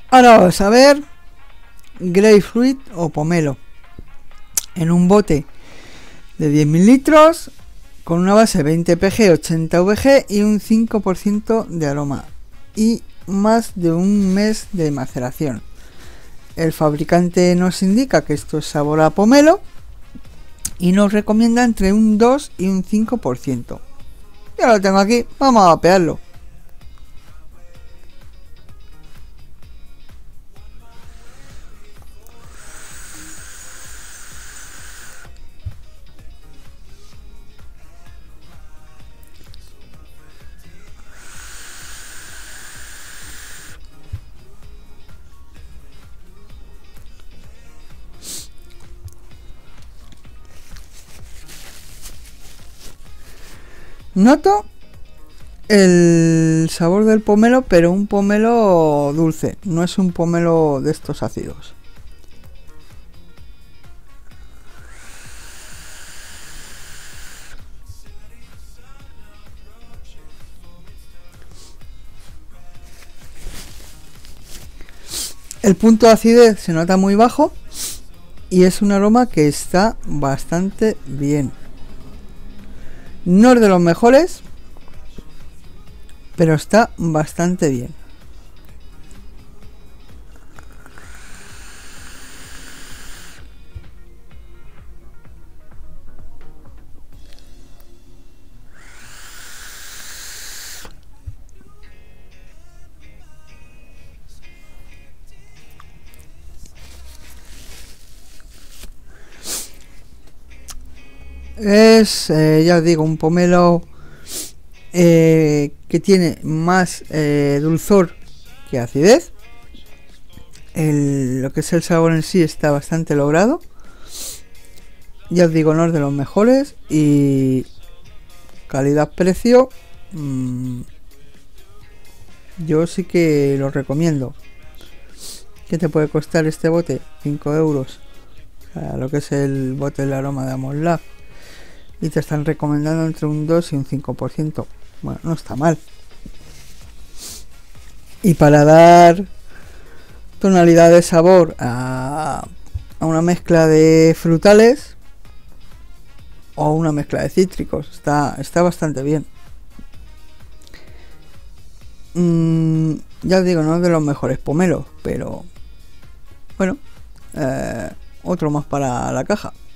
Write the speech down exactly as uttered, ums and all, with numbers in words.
Ahora vamos a ver grapefruit o pomelo en un bote de diez mililitros con una base veinte P G, ochenta V G y un cinco por ciento de aroma y más de un mes de maceración. El fabricante nos indica que esto es sabor a pomelo y nos recomienda entre un dos y un cinco por ciento. Ya lo tengo aquí, vamos a vapearlo. Noto el sabor del pomelo, pero un pomelo dulce, no es un pomelo de estos ácidos. El punto de acidez se nota muy bajo y es un aroma que está bastante bien. No es de los mejores, pero está bastante bien. Es, eh, ya os digo, un pomelo eh, que tiene más eh, dulzor que acidez. El, lo que es el sabor en sí está bastante logrado. Ya os digo, no es de los mejores. Y calidad-precio, mmm, yo sí que lo recomiendo. ¿Qué te puede costar este bote? cinco euros. O sea, lo que es el bote del aroma de Amon Lab. Y te están recomendando entre un dos y un cinco por ciento. Bueno, no está mal. Y para dar tonalidad de sabor a, a una mezcla de frutales o una mezcla de cítricos, está, está bastante bien. Mm, ya os digo, no es de los mejores pomelos, pero bueno, eh, otro más para la caja.